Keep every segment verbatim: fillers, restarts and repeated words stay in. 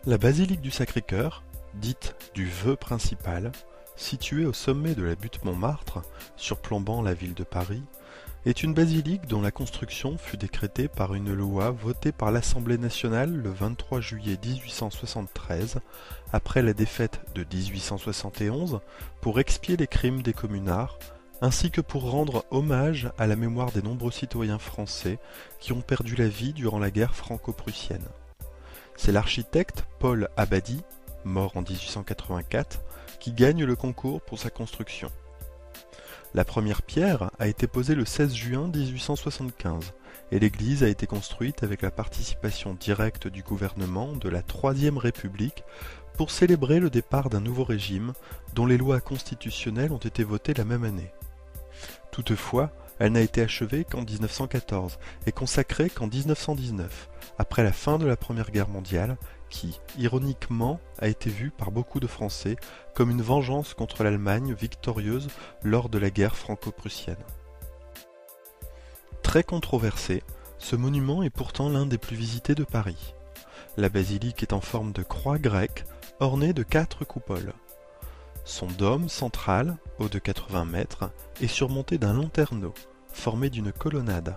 La basilique du Sacré-Cœur, dite du vœu principal, située au sommet de la butte Montmartre, surplombant la ville de Paris, est une basilique dont la construction fut décrétée par une loi votée par l'Assemblée nationale le vingt-trois juillet mille huit cent soixante-treize, après la défaite de mille huit cent soixante et onze, pour expier les crimes des communards, ainsi que pour rendre hommage à la mémoire des nombreux citoyens français qui ont perdu la vie durant la guerre franco-prussienne. C'est l'architecte Paul Abadie, mort en mille huit cent quatre-vingt-quatre, qui gagne le concours pour sa construction. La première pierre a été posée le seize juin mille huit cent soixante-quinze et l'église a été construite avec la participation directe du gouvernement de la Troisième République pour célébrer le départ d'un nouveau régime dont les lois constitutionnelles ont été votées la même année. Toutefois, elle n'a été achevée qu'en mille neuf cent quatorze et consacrée qu'en mille neuf cent dix-neuf, après la fin de la Première Guerre mondiale, qui, ironiquement, a été vue par beaucoup de Français comme une vengeance contre l'Allemagne victorieuse lors de la guerre franco-prussienne. Très controversé, ce monument est pourtant l'un des plus visités de Paris. La basilique est en forme de croix grecque, ornée de quatre coupoles. Son dôme central, haut de quatre-vingts mètres, est surmonté d'un lanterneau, formé d'une colonnade.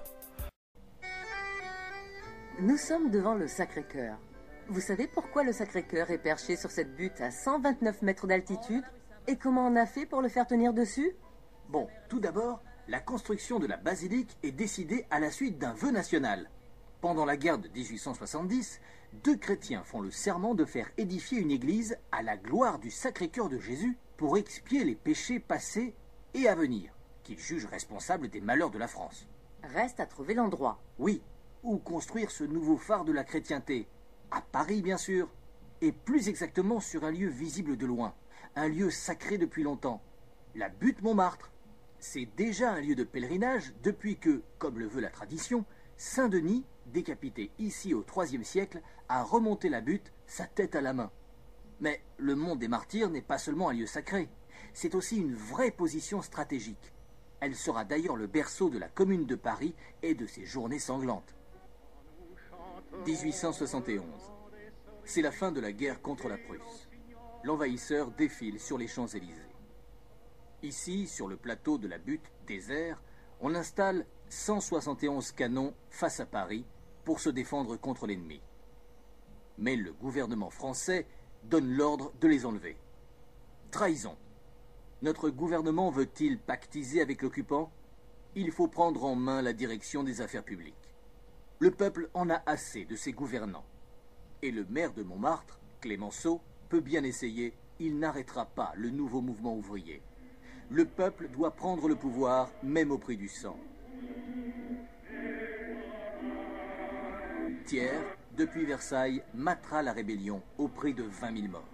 Nous sommes devant le Sacré-Cœur. Vous savez pourquoi le Sacré-Cœur est perché sur cette butte à cent vingt-neuf mètres d'altitude? Et comment on a fait pour le faire tenir dessus? Bon, tout d'abord, la construction de la basilique est décidée à la suite d'un vœu national. Pendant la guerre de mille huit cent soixante-dix, deux chrétiens font le serment de faire édifier une église à la gloire du Sacré-Cœur de Jésus pour expier les péchés passés et à venir, qu'ils jugent responsables des malheurs de la France. Reste à trouver l'endroit. Oui, où construire ce nouveau phare de la chrétienté. À Paris, bien sûr, et plus exactement sur un lieu visible de loin, un lieu sacré depuis longtemps, la butte Montmartre. C'est déjà un lieu de pèlerinage depuis que, comme le veut la tradition, Saint-Denis, décapité ici au troisième siècle, a remonté la butte, sa tête à la main. Mais le mont des Martyrs n'est pas seulement un lieu sacré, c'est aussi une vraie position stratégique. Elle sera d'ailleurs le berceau de la Commune de Paris et de ses journées sanglantes. mille huit cent soixante et onze. C'est la fin de la guerre contre la Prusse. L'envahisseur défile sur les Champs-Élysées. Ici, sur le plateau de la butte désert, on installe cent soixante et onze canons face à Paris pour se défendre contre l'ennemi. Mais le gouvernement français donne l'ordre de les enlever. Trahison. Notre gouvernement veut-il pactiser avec l'occupant? Il faut prendre en main la direction des affaires publiques. Le peuple en a assez de ses gouvernants. Et le maire de Montmartre, Clémenceau, peut bien essayer, il n'arrêtera pas le nouveau mouvement ouvrier. Le peuple doit prendre le pouvoir, même au prix du sang. Thiers, depuis Versailles, matera la rébellion au prix de vingt mille morts.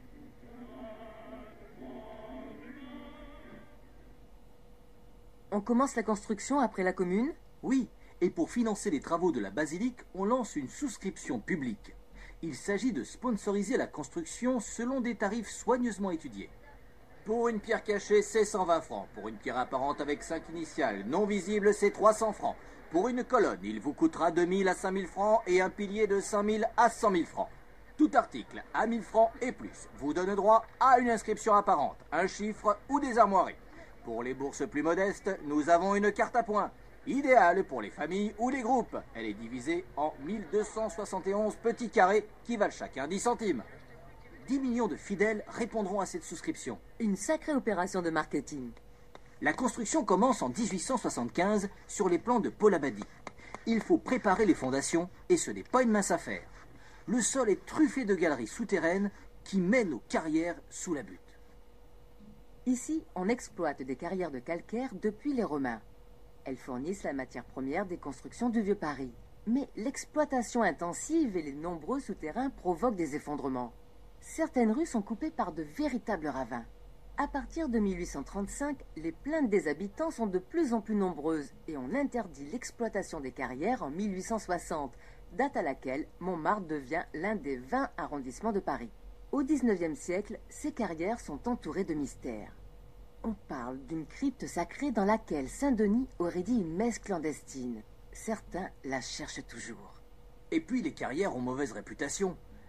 On commence la construction après la Commune? Oui, et pour financer les travaux de la basilique, on lance une souscription publique. Il s'agit de sponsoriser la construction selon des tarifs soigneusement étudiés. Pour une pierre cachée, c'est cent vingt francs. Pour une pierre apparente avec cinq initiales non visibles, c'est trois cents francs. Pour une colonne, il vous coûtera deux mille à cinq mille francs et un pilier de cinq mille à cent mille francs. Tout article à mille francs et plus vous donne droit à une inscription apparente, un chiffre ou des armoiries. Pour les bourses plus modestes, nous avons une carte à points, idéale pour les familles ou les groupes. Elle est divisée en mille deux cent soixante et onze petits carrés qui valent chacun dix centimes. dix millions de fidèles répondront à cette souscription. Une sacrée opération de marketing. La construction commence en mille huit cent soixante-quinze sur les plans de Paul Abadie. Il faut préparer les fondations et ce n'est pas une mince affaire. Le sol est truffé de galeries souterraines qui mènent aux carrières sous la butte. Ici, on exploite des carrières de calcaire depuis les Romains. Elles fournissent la matière première des constructions du Vieux Paris. Mais l'exploitation intensive et les nombreux souterrains provoquent des effondrements. Certaines rues sont coupées par de véritables ravins. À partir de mille huit cent trente-cinq, les plaintes des habitants sont de plus en plus nombreuses et on interdit l'exploitation des carrières en mille huit cent soixante, date à laquelle Montmartre devient l'un des vingt arrondissements de Paris. Au dix-neuvième siècle, ces carrières sont entourées de mystères. On parle d'une crypte sacrée dans laquelle Saint-Denis aurait dit une messe clandestine. Certains la cherchent toujours. Et puis les carrières ont mauvaise réputation.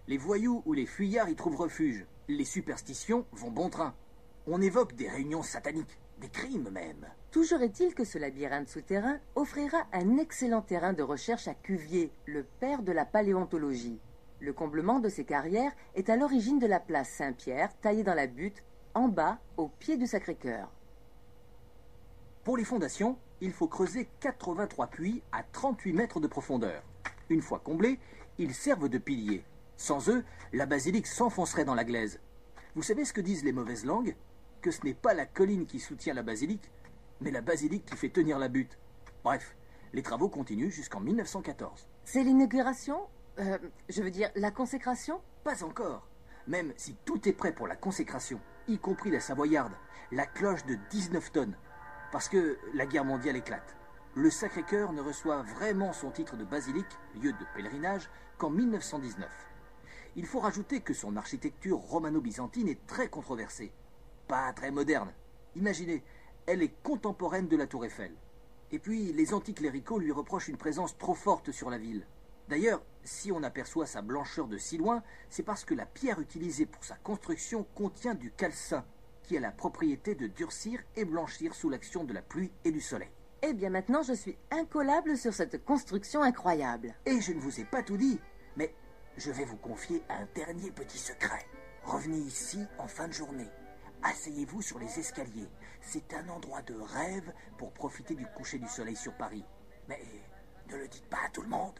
Les voyous ou les fuyards y trouvent refuge. Les superstitions vont bon train. On évoque des réunions sataniques, des crimes même. Toujours est-il que ce labyrinthe souterrain offrira un excellent terrain de recherche à Cuvier, le père de la paléontologie. Le comblement de ces carrières est à l'origine de la place Saint-Pierre, taillée dans la butte, en bas, au pied du Sacré-Cœur. Pour les fondations, il faut creuser quatre-vingt-trois puits à trente-huit mètres de profondeur. Une fois comblés, ils servent de piliers. Sans eux, la basilique s'enfoncerait dans la glaise. Vous savez ce que disent les mauvaises langues? Que ce n'est pas la colline qui soutient la basilique, mais la basilique qui fait tenir la butte. Bref, les travaux continuent jusqu'en mille neuf cent quatorze. C'est l'inauguration euh, Je veux dire, la consécration? Pas encore. Même si tout est prêt pour la consécration, y compris la savoyarde, la cloche de dix-neuf tonnes. Parce que la guerre mondiale éclate. Le Sacré-Cœur ne reçoit vraiment son titre de basilique, lieu de pèlerinage, qu'en mille neuf cent dix-neuf. Il faut rajouter que son architecture romano-byzantine est très controversée. Pas très moderne. Imaginez, elle est contemporaine de la Tour Eiffel. Et puis, les anticléricaux lui reprochent une présence trop forte sur la ville. D'ailleurs, si on aperçoit sa blancheur de si loin, c'est parce que la pierre utilisée pour sa construction contient du calcin, qui a la propriété de durcir et blanchir sous l'action de la pluie et du soleil. Eh bien maintenant, je suis incollable sur cette construction incroyable. Et je ne vous ai pas tout dit, mais je vais vous confier un dernier petit secret. Revenez ici en fin de journée. Asseyez-vous sur les escaliers. C'est un endroit de rêve pour profiter du coucher du soleil sur Paris. Mais ne le dites pas à tout le monde.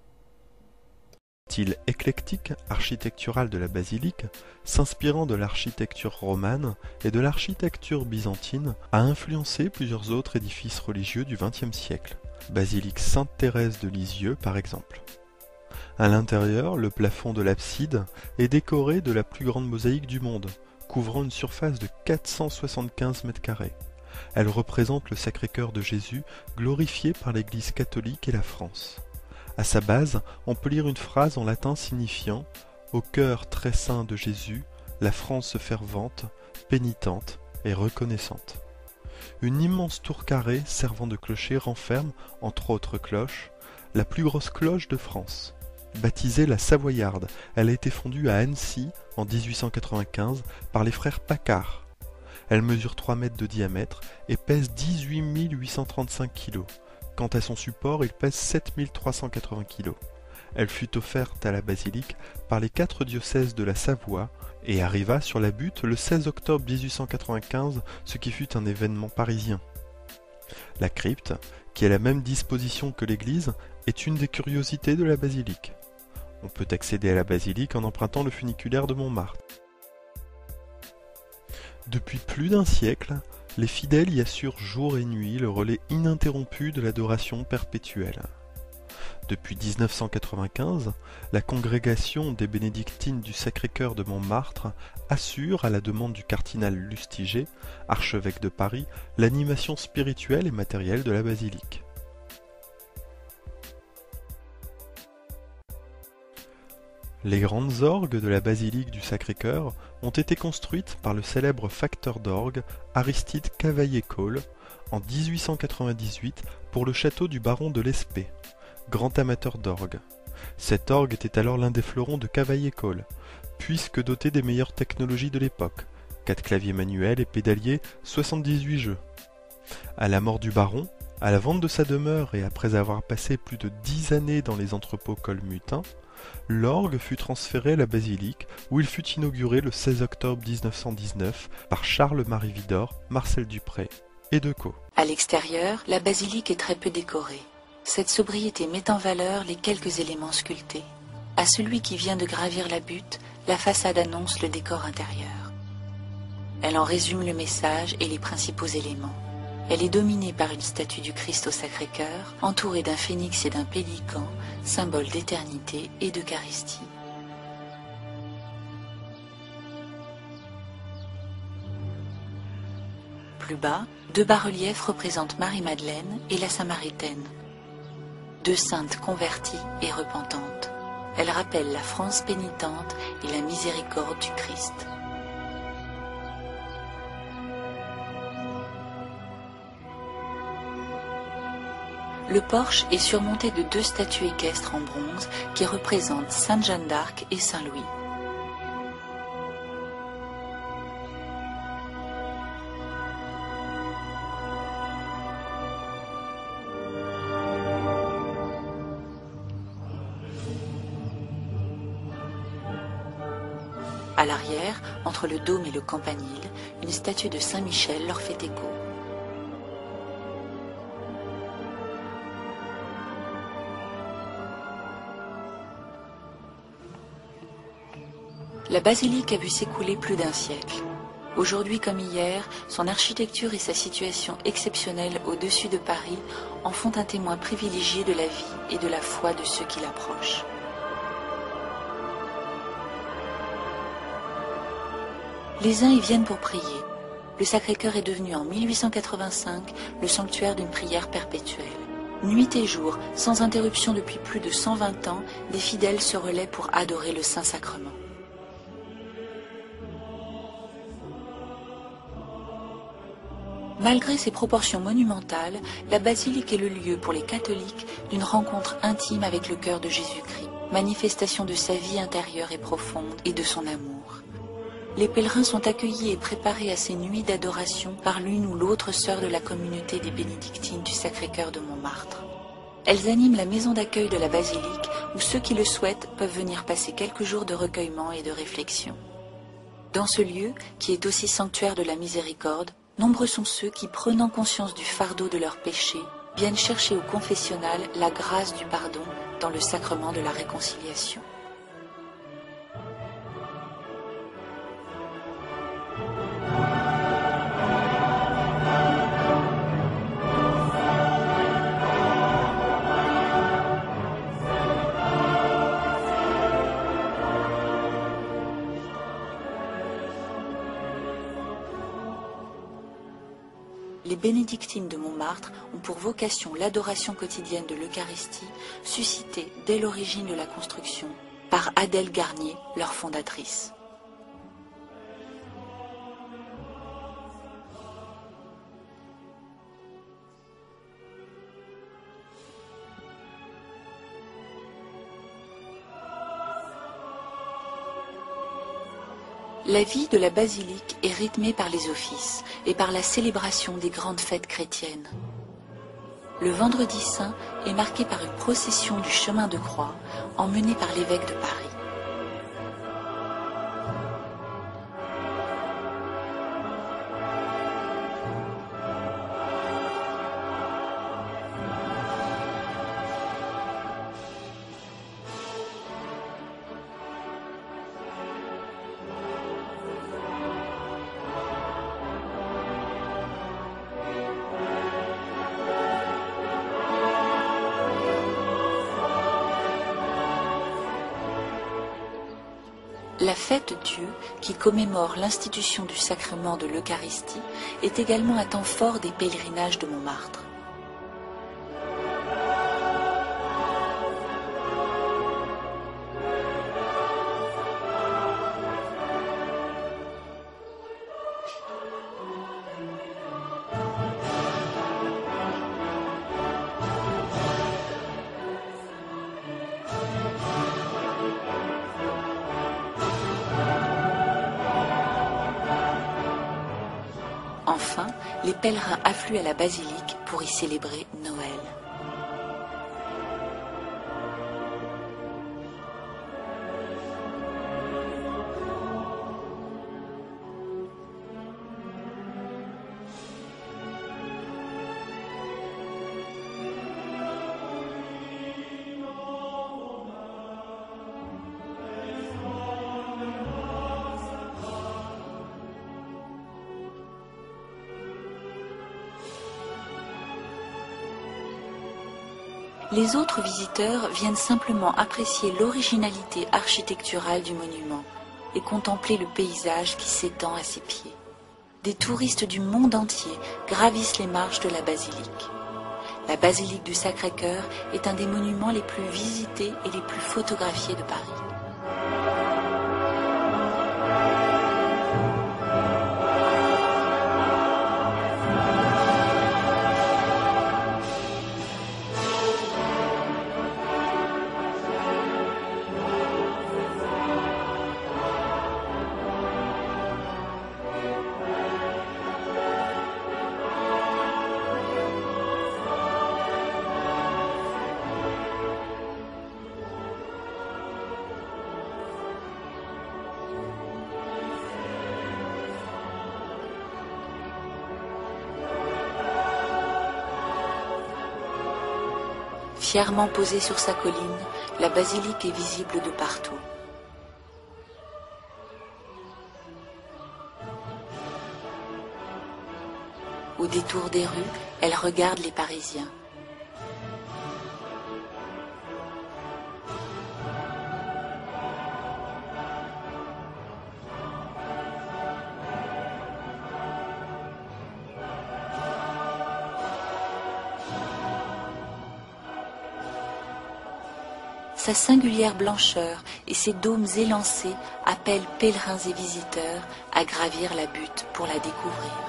Le style éclectique architectural de la basilique, s'inspirant de l'architecture romane et de l'architecture byzantine, a influencé plusieurs autres édifices religieux du vingtième siècle, basilique Sainte-Thérèse de Lisieux par exemple. À l'intérieur, le plafond de l'abside est décoré de la plus grande mosaïque du monde, couvrant une surface de quatre cent soixante-quinze mètres carrés. Elle représente le Sacré-Cœur de Jésus, glorifié par l'Église catholique et la France. À sa base, on peut lire une phrase en latin signifiant « Au cœur très saint de Jésus, la France fervente, pénitente et reconnaissante ». Une immense tour carrée servant de clocher renferme, entre autres cloches, la plus grosse cloche de France. Baptisée la Savoyarde, elle a été fondue à Annecy en dix-huit cent quatre-vingt-quinze par les frères Paccard. Elle mesure trois mètres de diamètre et pèse dix-huit mille huit cent trente-cinq kilos. Quant à son support, il pèse sept mille trois cent quatre-vingts kilos. Elle fut offerte à la basilique par les quatre diocèses de la Savoie et arriva sur la butte le seize octobre mille huit cent quatre-vingt-quinze, ce qui fut un événement parisien. La crypte, qui est à la même disposition que l'église, est une des curiosités de la basilique. On peut accéder à la basilique en empruntant le funiculaire de Montmartre. Depuis plus d'un siècle, les fidèles y assurent jour et nuit le relais ininterrompu de l'adoration perpétuelle. Depuis mille neuf cent quatre-vingt-quinze, la congrégation des bénédictines du Sacré-Cœur de Montmartre assure, à la demande du cardinal Lustiger, archevêque de Paris, l'animation spirituelle et matérielle de la basilique. Les grandes orgues de la basilique du Sacré-Cœur ont été construites par le célèbre facteur d'orgue Aristide Cavaillé-Coll en mille huit cent quatre-vingt-dix-huit pour le château du baron de l'Espée, grand amateur d'orgue. Cet orgue était alors l'un des fleurons de Cavaillé-Coll, puisque doté des meilleures technologies de l'époque, quatre claviers manuels et pédaliers, soixante-dix-huit jeux. À la mort du baron, à la vente de sa demeure et après avoir passé plus de dix années dans les entrepôts Colmutin, l'orgue fut transféré à la basilique où il fut inauguré le seize octobre mille neuf cent dix-neuf par Charles-Marie Widor, Marcel Dupré et Decaux. À l'extérieur, la basilique est très peu décorée. Cette sobriété met en valeur les quelques éléments sculptés. À celui qui vient de gravir la butte, la façade annonce le décor intérieur. Elle en résume le message et les principaux éléments. Elle est dominée par une statue du Christ au Sacré-Cœur, entourée d'un phénix et d'un pélican, symbole d'éternité et d'Eucharistie. Plus bas, deux bas-reliefs représentent Marie-Madeleine et la Samaritaine, deux saintes converties et repentantes. Elles rappellent la France pénitente et la miséricorde du Christ. Le porche est surmonté de deux statues équestres en bronze qui représentent Sainte Jeanne d'Arc et Saint Louis. À l'arrière, entre le dôme et le campanile, une statue de Saint Michel leur fait écho. La basilique a vu s'écouler plus d'un siècle. Aujourd'hui comme hier, son architecture et sa situation exceptionnelle au-dessus de Paris en font un témoin privilégié de la vie et de la foi de ceux qui l'approchent. Les uns y viennent pour prier. Le Sacré-Cœur est devenu en mille huit cent quatre-vingt-cinq le sanctuaire d'une prière perpétuelle. Nuit et jour, sans interruption depuis plus de cent vingt ans, des fidèles se relaient pour adorer le Saint-Sacrement. Malgré ses proportions monumentales, la basilique est le lieu pour les catholiques d'une rencontre intime avec le cœur de Jésus-Christ, manifestation de sa vie intérieure et profonde et de son amour. Les pèlerins sont accueillis et préparés à ces nuits d'adoration par l'une ou l'autre sœur de la communauté des bénédictines du Sacré-Cœur de Montmartre. Elles animent la maison d'accueil de la basilique où ceux qui le souhaitent peuvent venir passer quelques jours de recueillement et de réflexion. Dans ce lieu, qui est aussi sanctuaire de la miséricorde, nombreux sont ceux qui, prenant conscience du fardeau de leurs péchés, viennent chercher au confessionnal la grâce du pardon dans le sacrement de la réconciliation. Les bénédictines de Montmartre ont pour vocation l'adoration quotidienne de l'Eucharistie, suscitée dès l'origine de la construction par Adèle Garnier, leur fondatrice. La vie de la basilique est rythmée par les offices et par la célébration des grandes fêtes chrétiennes. Le vendredi saint est marqué par une procession du chemin de croix emmenée par l'évêque de Paris. La fête Dieu, qui commémore l'institution du sacrement de l'Eucharistie, est également un temps fort des pèlerinages de Montmartre. Enfin, les pèlerins affluent à la basilique pour y célébrer Noël. Les autres visiteurs viennent simplement apprécier l'originalité architecturale du monument et contempler le paysage qui s'étend à ses pieds. Des touristes du monde entier gravissent les marches de la basilique. La basilique du Sacré-Cœur est un des monuments les plus visités et les plus photographiés de Paris. Fièrement posée sur sa colline, la basilique est visible de partout. Au détour des rues, elle regarde les Parisiens. Sa singulière blancheur et ses dômes élancés appellent pèlerins et visiteurs à gravir la butte pour la découvrir.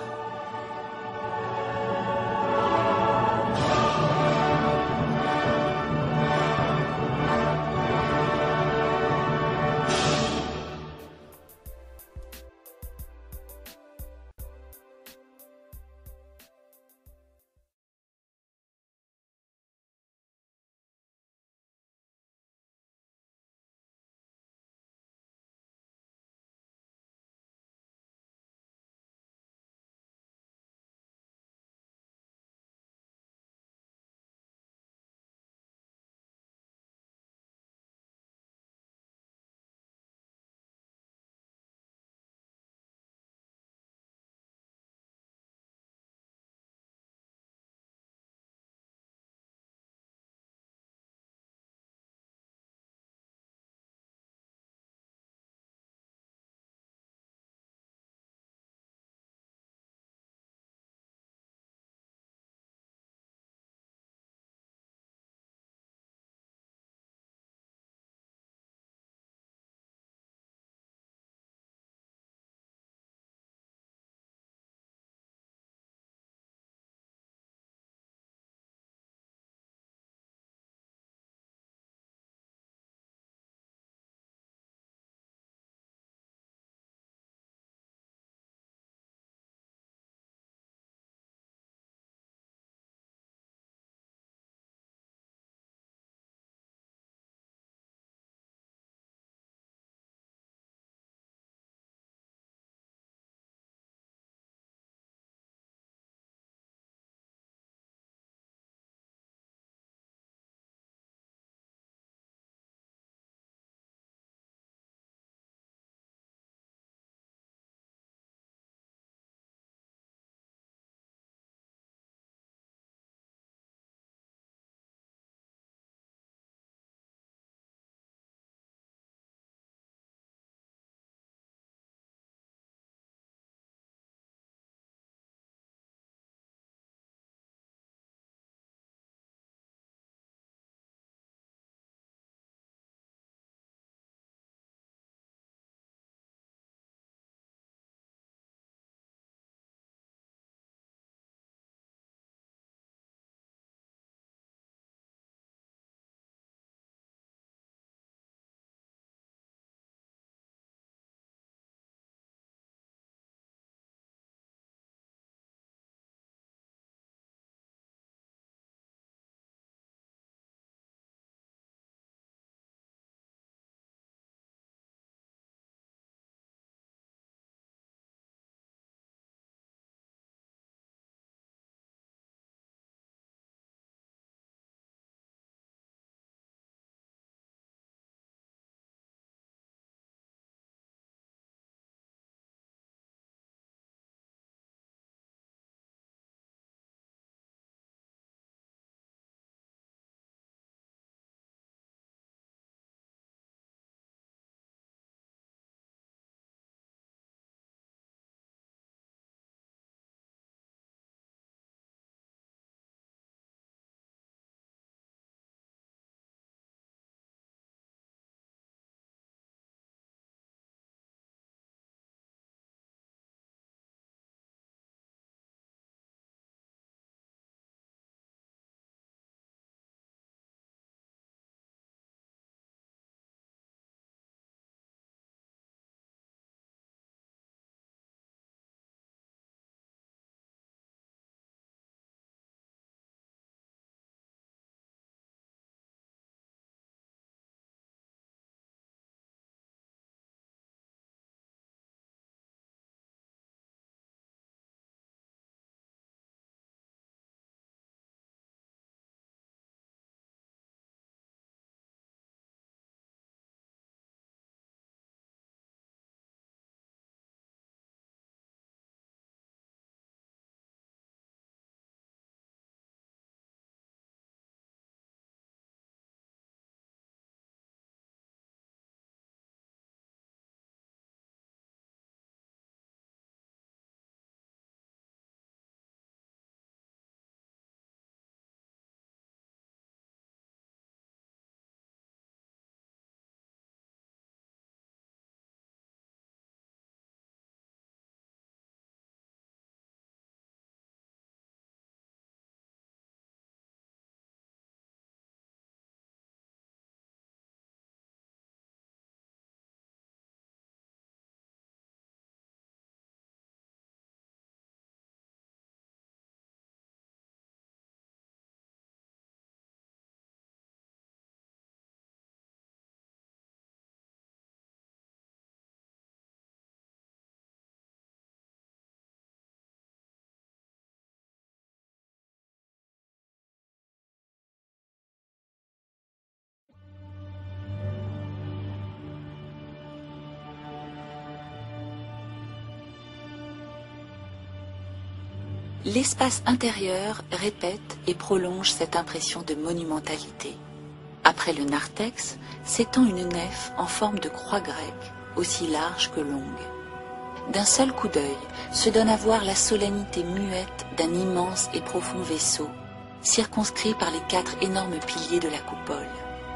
L'espace intérieur répète et prolonge cette impression de monumentalité. Après le narthex, s'étend une nef en forme de croix grecque, aussi large que longue. D'un seul coup d'œil, se donne à voir la solennité muette d'un immense et profond vaisseau, circonscrit par les quatre énormes piliers de la coupole.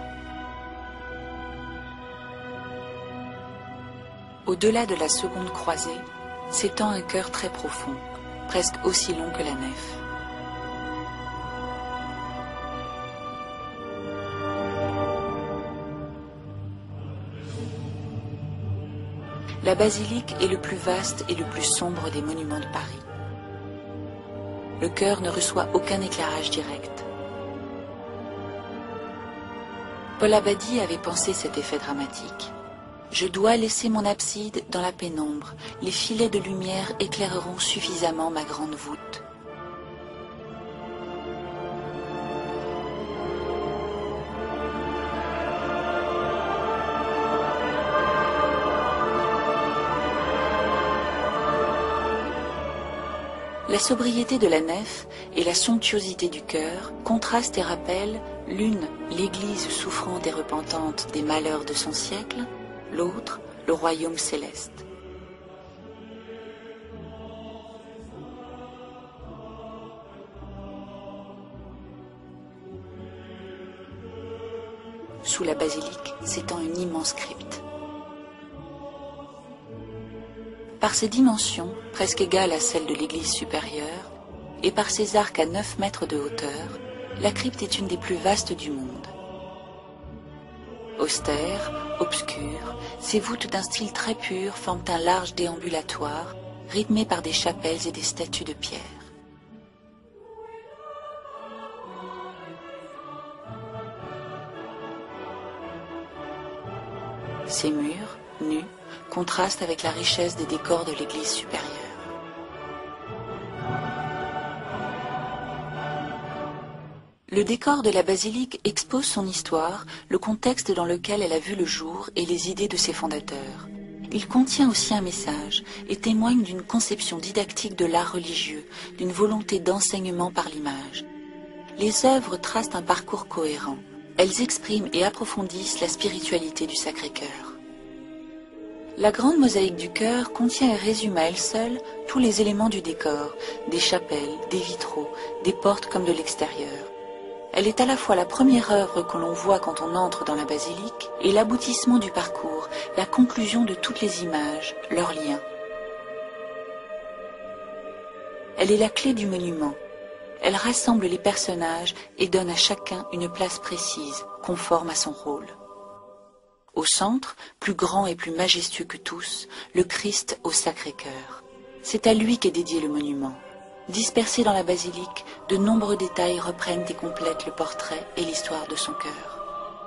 Au-delà de la seconde croisée, s'étend un chœur très profond, presque aussi long que la nef. La basilique est le plus vaste et le plus sombre des monuments de Paris. Le chœur ne reçoit aucun éclairage direct. Paul Abadie avait pensé cet effet dramatique. Je dois laisser mon abside dans la pénombre. Les filets de lumière éclaireront suffisamment ma grande voûte. La sobriété de la nef et la somptuosité du chœur contrastent et rappellent l'une l'Église souffrante et repentante des malheurs de son siècle, l'autre le royaume céleste. Sous la basilique s'étend une immense crypte. Par ses dimensions, presque égales à celles de l'église supérieure, et par ses arcs à neuf mètres de hauteur, la crypte est une des plus vastes du monde. Austère, obscure, ses voûtes d'un style très pur forment un large déambulatoire, rythmé par des chapelles et des statues de pierre. Ses murs, nus, contrastent avec la richesse des décors de l'église supérieure. Le décor de la basilique expose son histoire, le contexte dans lequel elle a vu le jour et les idées de ses fondateurs. Il contient aussi un message et témoigne d'une conception didactique de l'art religieux, d'une volonté d'enseignement par l'image. Les œuvres tracent un parcours cohérent. Elles expriment et approfondissent la spiritualité du Sacré-Cœur. La grande mosaïque du chœur contient et résume à elle seule tous les éléments du décor, des chapelles, des vitraux, des portes comme de l'extérieur. Elle est à la fois la première œuvre que l'on voit quand on entre dans la basilique et l'aboutissement du parcours, la conclusion de toutes les images, leurs liens. Elle est la clé du monument. Elle rassemble les personnages et donne à chacun une place précise, conforme à son rôle. Au centre, plus grand et plus majestueux que tous, le Christ au Sacré-Cœur. C'est à lui qu'est dédié le monument. Dispersés dans la basilique, de nombreux détails reprennent et complètent le portrait et l'histoire de son cœur.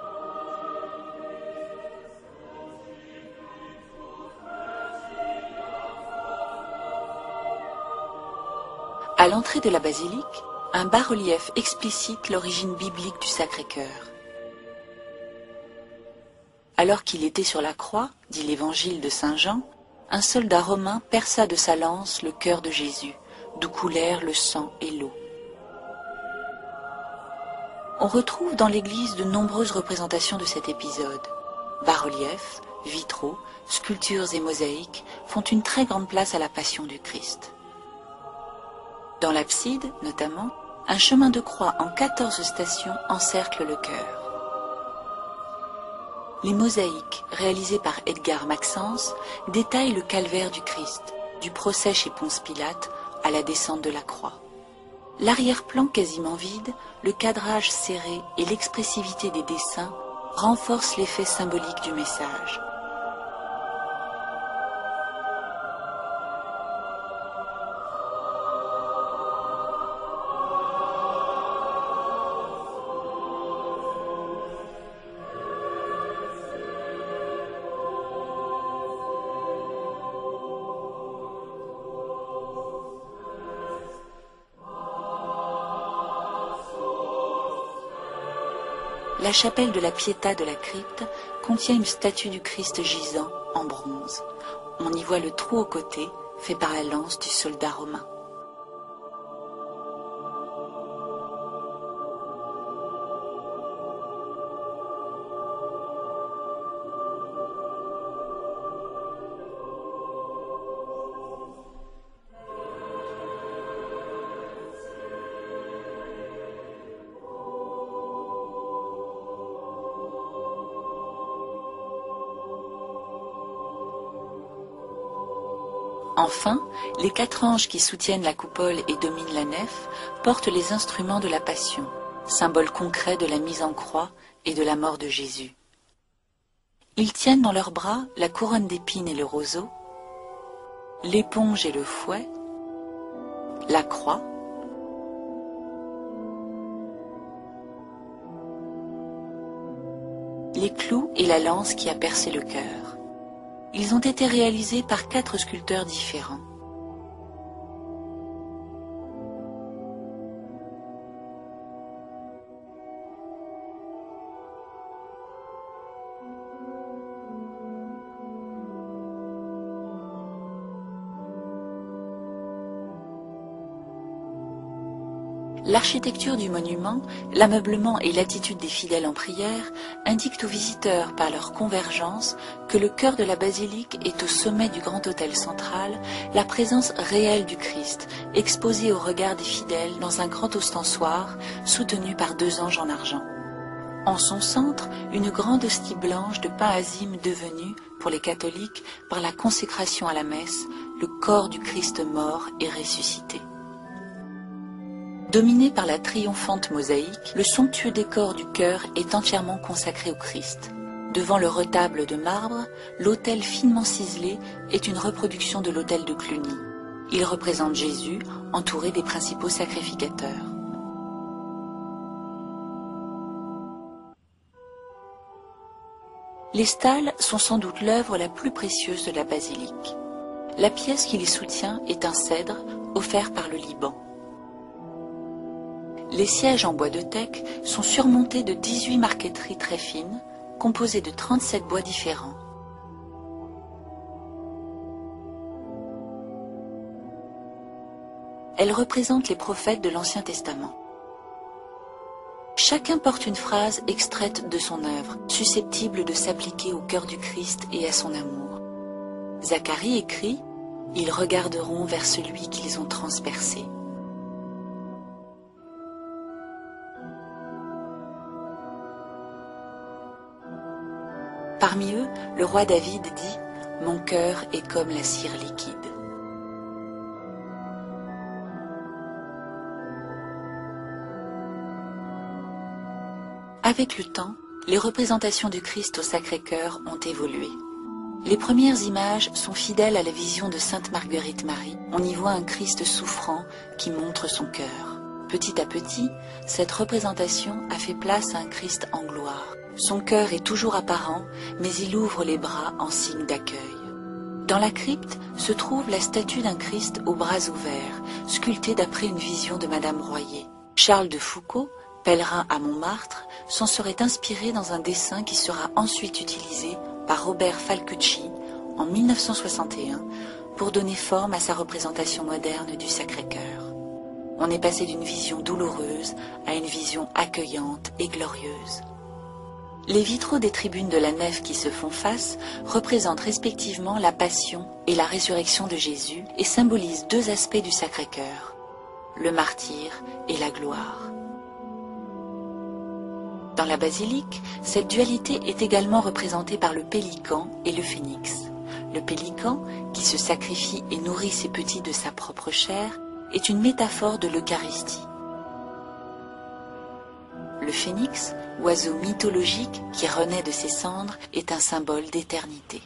À l'entrée de la basilique, un bas-relief explicite l'origine biblique du Sacré-Cœur. Alors qu'il était sur la croix, dit l'évangile de saint Jean, un soldat romain perça de sa lance le cœur de Jésus, d'où coulèrent le sang et l'eau. On retrouve dans l'église de nombreuses représentations de cet épisode. Bas-reliefs, vitraux, sculptures et mosaïques font une très grande place à la Passion du Christ. Dans l'abside, notamment, un chemin de croix en quatorze stations encercle le chœur. Les mosaïques, réalisées par Edgar Maxence, détaillent le calvaire du Christ, du procès chez Ponce Pilate à la descente de la croix. L'arrière-plan quasiment vide, le cadrage serré et l'expressivité des dessins renforcent l'effet symbolique du message. La chapelle de la Pietà de la crypte contient une statue du Christ gisant en bronze. On y voit le trou au côté, fait par la lance du soldat romain. Enfin, les quatre anges qui soutiennent la coupole et dominent la nef portent les instruments de la Passion, symbole concret de la mise en croix et de la mort de Jésus. Ils tiennent dans leurs bras la couronne d'épines et le roseau, l'éponge et le fouet, la croix, les clous et la lance qui a percé le cœur. Ils ont été réalisés par quatre sculpteurs différents. L'architecture du monument, l'ameublement et l'attitude des fidèles en prière indiquent aux visiteurs par leur convergence que le cœur de la basilique est au sommet du grand autel central, la présence réelle du Christ, exposée au regard des fidèles dans un grand ostensoir soutenu par deux anges en argent. En son centre, une grande hostie blanche de pain azime devenue, pour les catholiques, par la consécration à la messe, le corps du Christ mort et ressuscité. Dominé par la triomphante mosaïque, le somptueux décor du chœur est entièrement consacré au Christ. Devant le retable de marbre, l'autel finement ciselé est une reproduction de l'autel de Cluny. Il représente Jésus, entouré des principaux sacrificateurs. Les stalles sont sans doute l'œuvre la plus précieuse de la basilique. La pièce qui les soutient est un cèdre offert par le Liban. Les sièges en bois de teck sont surmontés de dix-huit marqueteries très fines, composées de trente-sept bois différents. Elles représentent les prophètes de l'Ancien Testament. Chacun porte une phrase extraite de son œuvre, susceptible de s'appliquer au cœur du Christ et à son amour. Zacharie écrit « Ils regarderont vers celui qu'ils ont transpercé ». Parmi eux, le roi David dit « Mon cœur est comme la cire liquide ». Avec le temps, les représentations du Christ au Sacré-Cœur ont évolué. Les premières images sont fidèles à la vision de Sainte Marguerite Marie. On y voit un Christ souffrant qui montre son cœur. Petit à petit, cette représentation a fait place à un Christ en gloire. Son cœur est toujours apparent, mais il ouvre les bras en signe d'accueil. Dans la crypte se trouve la statue d'un Christ aux bras ouverts, sculptée d'après une vision de Madame Royer. Charles de Foucault, pèlerin à Montmartre, s'en serait inspiré dans un dessin qui sera ensuite utilisé par Robert Falcucci en mille neuf cent soixante et un pour donner forme à sa représentation moderne du Sacré-Cœur. On est passé d'une vision douloureuse à une vision accueillante et glorieuse. Les vitraux des tribunes de la nef qui se font face représentent respectivement la passion et la résurrection de Jésus et symbolisent deux aspects du Sacré-Cœur, le martyre et la gloire. Dans la basilique, cette dualité est également représentée par le pélican et le phénix. Le pélican, qui se sacrifie et nourrit ses petits de sa propre chair, est une métaphore de l'Eucharistie. Le phénix, oiseau mythologique qui renaît de ses cendres, est un symbole d'éternité.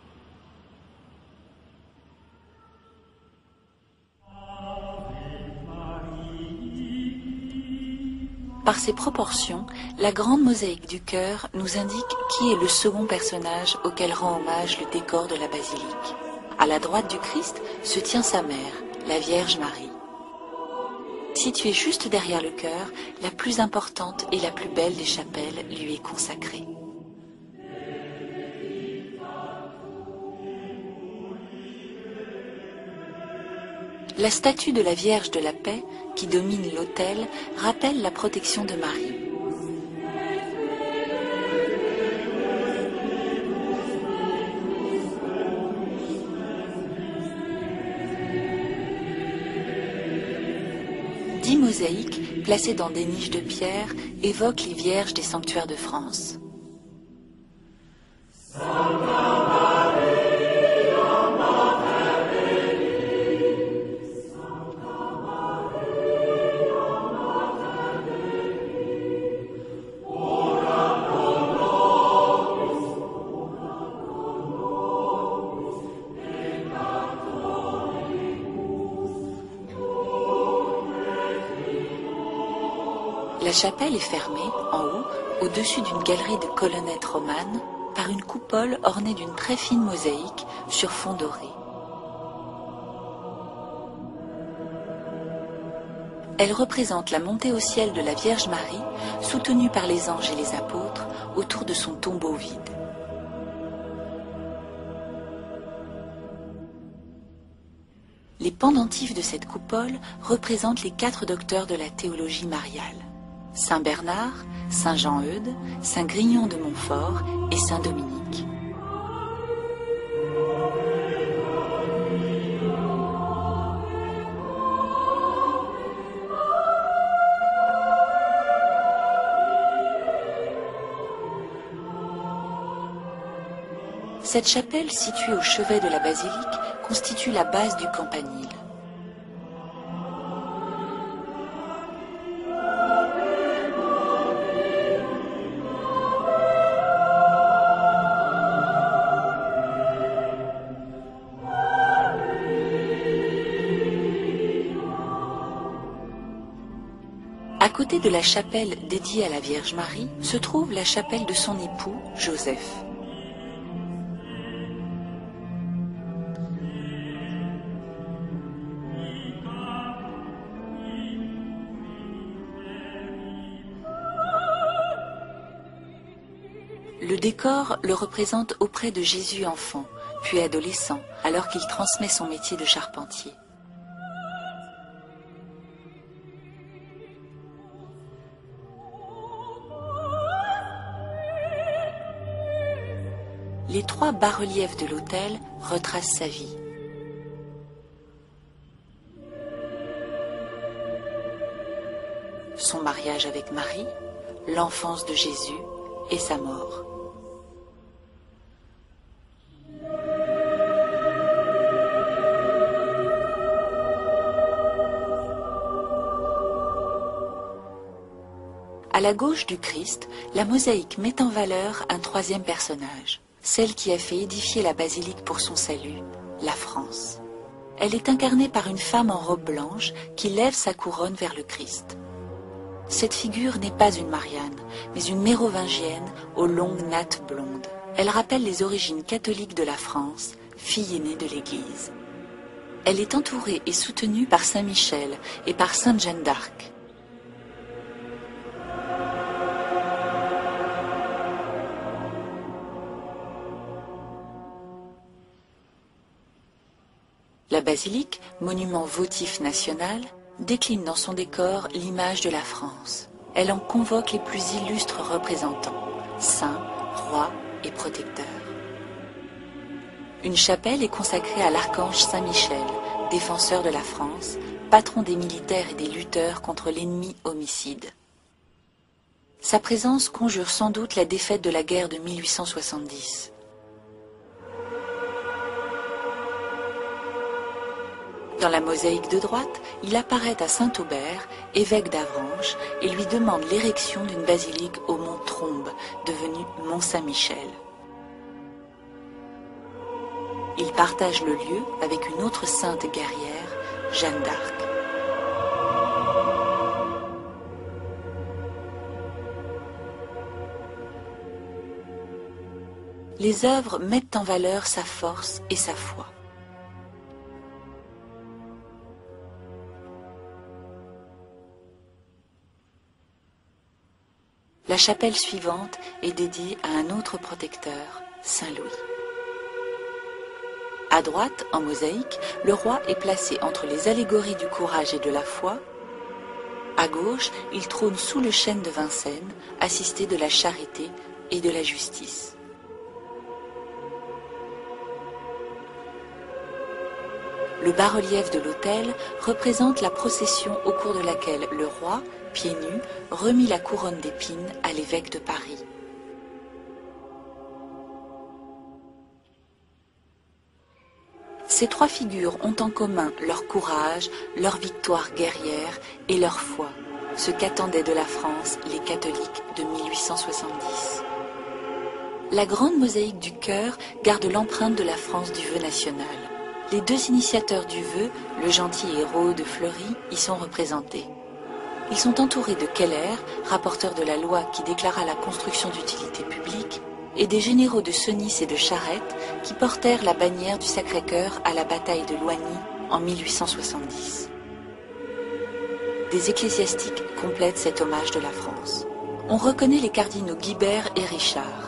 Par ses proportions, la grande mosaïque du chœur nous indique qui est le second personnage auquel rend hommage le décor de la basilique. À la droite du Christ se tient sa mère, la Vierge Marie. Située juste derrière le chœur, la plus importante et la plus belle des chapelles lui est consacrée. La statue de la Vierge de la Paix, qui domine l'autel, rappelle la protection de Marie. Dix mosaïques, placées dans des niches de pierre, évoquent les Vierges des sanctuaires de France. chapelle est fermée, en haut, au-dessus d'une galerie de colonnettes romanes, par une coupole ornée d'une très fine mosaïque sur fond doré. Elle représente la montée au ciel de la Vierge Marie, soutenue par les anges et les apôtres, autour de son tombeau vide. Les pendentifs de cette coupole représentent les quatre docteurs de la théologie mariale: Saint Bernard, Saint Jean-Eudes, Saint Grignon de Montfort et Saint Dominique. Cette chapelle, située au chevet de la basilique, constitue la base du campanile. À côté de la chapelle dédiée à la Vierge Marie, se trouve la chapelle de son époux, Joseph. Le décor le représente auprès de Jésus enfant, puis adolescent, alors qu'il transmet son métier de charpentier. Les trois bas-reliefs de l'autel retracent sa vie. Son mariage avec Marie, l'enfance de Jésus et sa mort. À la gauche du Christ, la mosaïque met en valeur un troisième personnage, celle qui a fait édifier la basilique pour son salut, la France. Elle est incarnée par une femme en robe blanche qui lève sa couronne vers le Christ. Cette figure n'est pas une Marianne, mais une mérovingienne aux longues nattes blondes. Elle rappelle les origines catholiques de la France, fille aînée de l'Église. Elle est entourée et soutenue par Saint Michel et par Sainte Jeanne d'Arc. La basilique, monument votif national, décline dans son décor l'image de la France. Elle en convoque les plus illustres représentants, saints, rois et protecteurs. Une chapelle est consacrée à l'archange Saint Michel, défenseur de la France, patron des militaires et des lutteurs contre l'ennemi homicide. Sa présence conjure sans doute la défaite de la guerre de mille huit cent soixante-dix. Dans la mosaïque de droite, il apparaît à Saint-Aubert, évêque d'Avranches, et lui demande l'érection d'une basilique au mont Trombe, devenu mont Saint-Michel. Il partage le lieu avec une autre sainte guerrière, Jeanne d'Arc. Les œuvres mettent en valeur sa force et sa foi. La chapelle suivante est dédiée à un autre protecteur, Saint Louis. À droite, en mosaïque, le roi est placé entre les allégories du courage et de la foi. À gauche, il trône sous le chêne de Vincennes, assisté de la charité et de la justice. Le bas-relief de l'autel représente la procession au cours de laquelle le roi, pieds nus, remit la couronne d'épines à l'évêque de Paris. Ces trois figures ont en commun leur courage, leur victoire guerrière et leur foi, ce qu'attendaient de la France les catholiques de mille huit cent soixante-dix. La grande mosaïque du chœur garde l'empreinte de la France du vœu national. Les deux initiateurs du vœu, le gentil héros de Fleury, y sont représentés. Ils sont entourés de Keller, rapporteur de la loi qui déclara la construction d'utilité publique, et des généraux de Senlis et de Charette qui portèrent la bannière du Sacré-Cœur à la bataille de Loigny en mille huit cent soixante-dix. Des ecclésiastiques complètent cet hommage de la France. On reconnaît les cardinaux Guibert et Richard.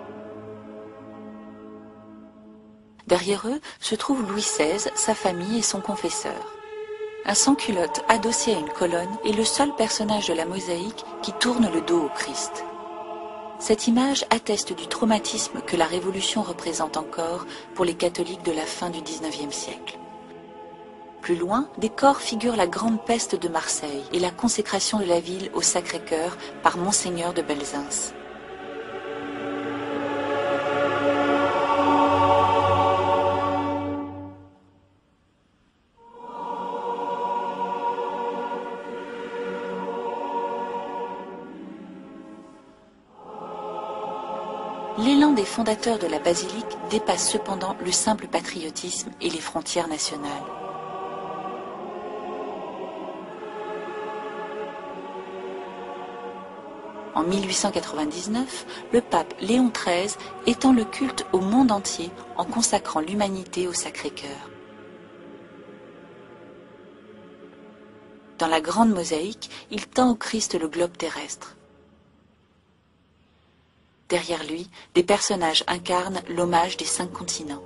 Derrière eux se trouve Louis seize, sa famille et son confesseur. Un sans-culotte adossé à une colonne est le seul personnage de la mosaïque qui tourne le dos au Christ. Cette image atteste du traumatisme que la Révolution représente encore pour les catholiques de la fin du dix-neuvième siècle. Plus loin, des corps figurent la grande peste de Marseille et la consécration de la ville au Sacré-Cœur par Monseigneur de Belzunce. L'élan des fondateurs de la basilique dépasse cependant le simple patriotisme et les frontières nationales. En mille huit cent quatre-vingt-dix-neuf, le pape Léon treize étend le culte au monde entier en consacrant l'humanité au Sacré-Cœur. Dans la grande mosaïque, il tend au Christ le globe terrestre. Derrière lui, des personnages incarnent l'hommage des cinq continents.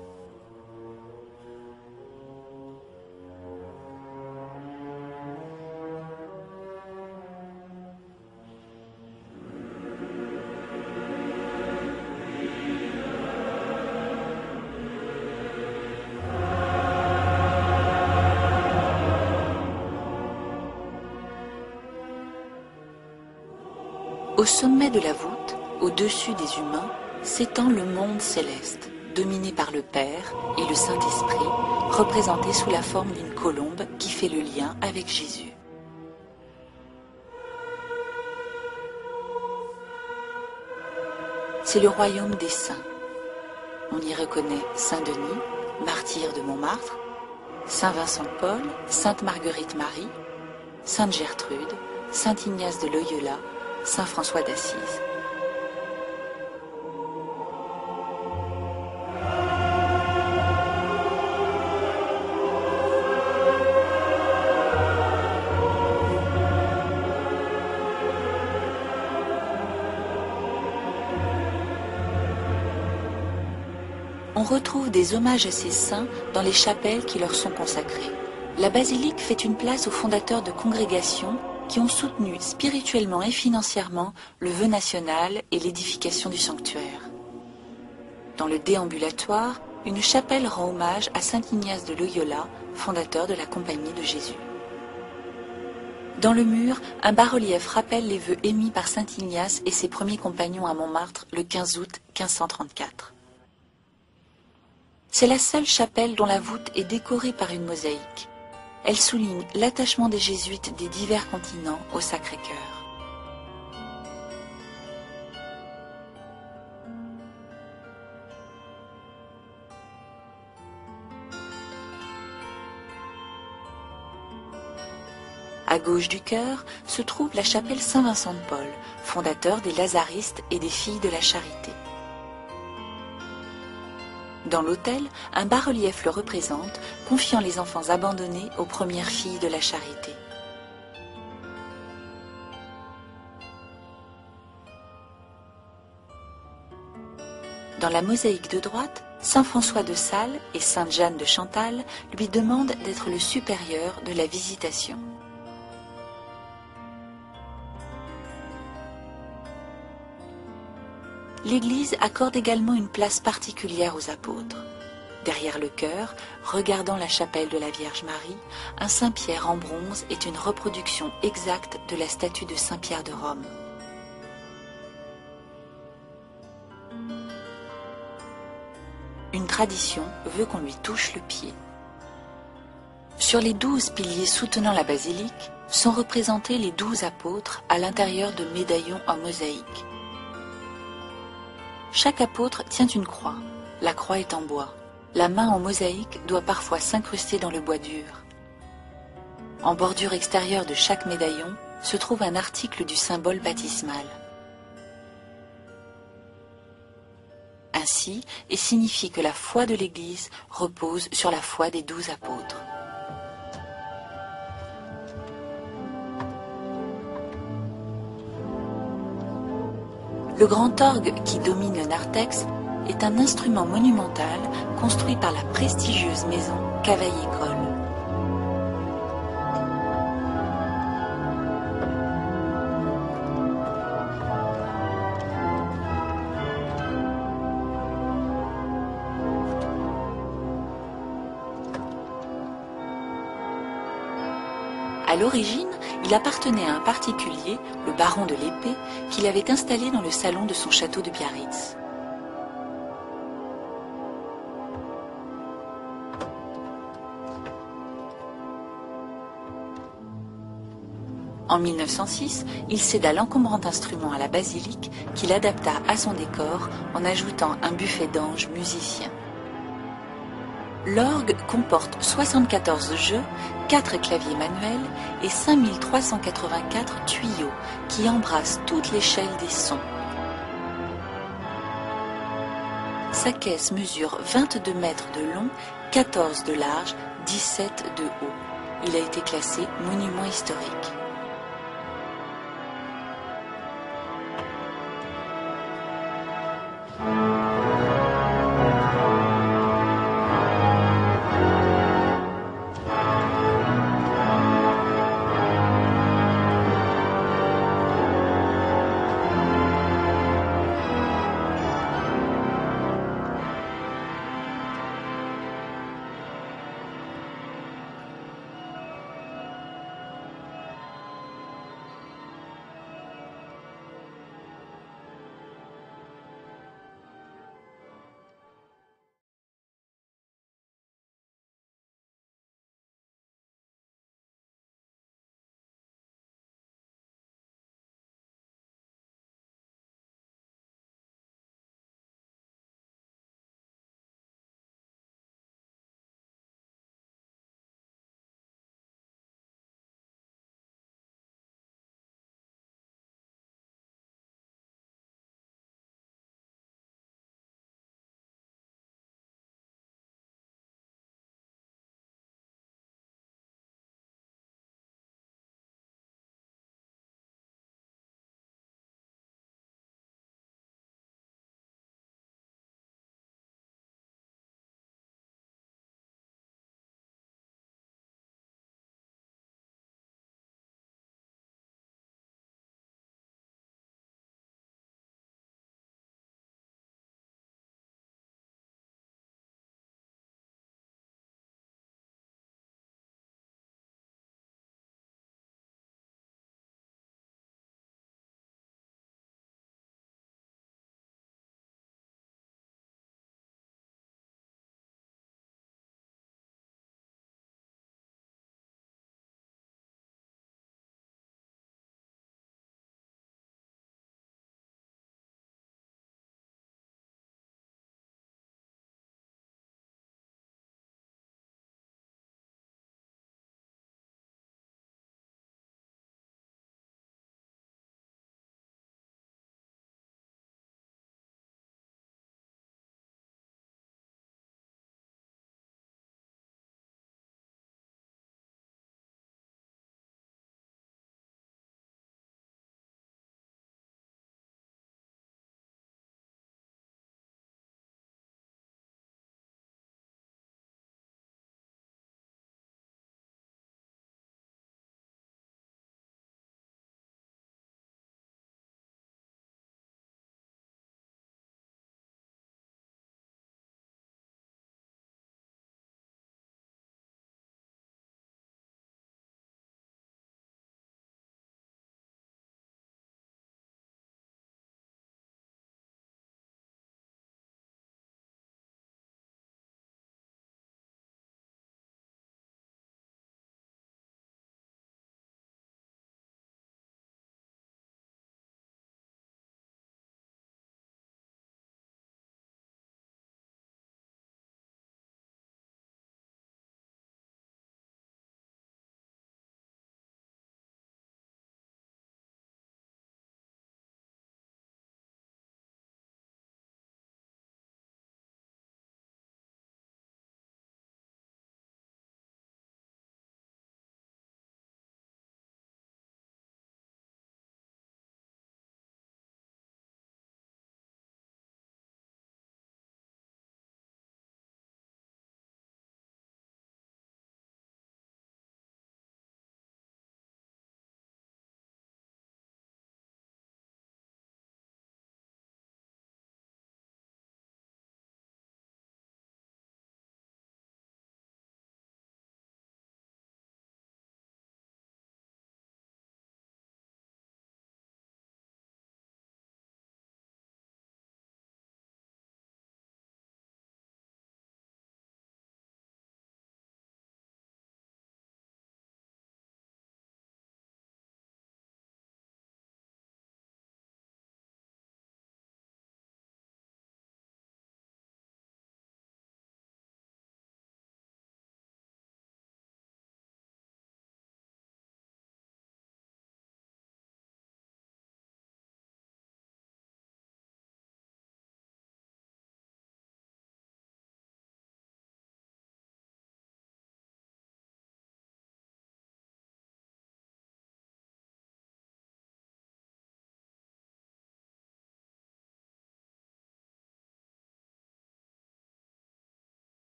Au sommet de la voûte, au-dessus des humains, s'étend le monde céleste, dominé par le Père et le Saint-Esprit, représenté sous la forme d'une colombe qui fait le lien avec Jésus. C'est le royaume des saints. On y reconnaît Saint-Denis, martyr de Montmartre, Saint Vincent de Paul, Sainte Marguerite Marie, Sainte Gertrude, Saint Ignace de Loyola, Saint François d'Assise. On retrouve des hommages à ces saints dans les chapelles qui leur sont consacrées. La basilique fait une place aux fondateurs de congrégations qui ont soutenu spirituellement et financièrement le vœu national et l'édification du sanctuaire. Dans le déambulatoire, une chapelle rend hommage à saint Ignace de Loyola, fondateur de la Compagnie de Jésus. Dans le mur, un bas-relief rappelle les vœux émis par saint Ignace et ses premiers compagnons à Montmartre le quinze août quinze cent trente-quatre. C'est la seule chapelle dont la voûte est décorée par une mosaïque. Elle souligne l'attachement des jésuites des divers continents au Sacré-Cœur. À gauche du chœur se trouve la chapelle Saint-Vincent de Paul, fondateur des Lazaristes et des Filles de la Charité. Dans l'autel, un bas-relief le représente, confiant les enfants abandonnés aux premières filles de la charité. Dans la mosaïque de droite, saint François de Sales et sainte Jeanne de Chantal lui demandent d'être le supérieur de la Visitation. L'Église accorde également une place particulière aux apôtres. Derrière le chœur, regardant la chapelle de la Vierge Marie, un Saint-Pierre en bronze est une reproduction exacte de la statue de Saint-Pierre de Rome. Une tradition veut qu'on lui touche le pied. Sur les douze piliers soutenant la basilique sont représentés les douze apôtres à l'intérieur de médaillons en mosaïque. Chaque apôtre tient une croix. La croix est en bois. La main en mosaïque doit parfois s'incruster dans le bois dur. En bordure extérieure de chaque médaillon se trouve un article du symbole baptismal. Ainsi est signifié que la foi de l'Église repose sur la foi des douze apôtres. Le grand orgue qui domine le narthex est un instrument monumental construit par la prestigieuse maison Cavaillé-Coll. À l'origine, il appartenait à un particulier, le baron de l'Épée, qui l'avait installé dans le salon de son château de Biarritz. En mille neuf cent six, il céda l'encombrant instrument à la basilique qu'il adapta à son décor en ajoutant un buffet d'ange musicien. L'orgue comporte soixante-quatorze jeux, quatre claviers manuels et cinq mille trois cent quatre-vingt-quatre tuyaux qui embrassent toute l'échelle des sons. Sa caisse mesure vingt-deux mètres de long, quatorze de large, dix-sept de haut. Il a été classé monument historique.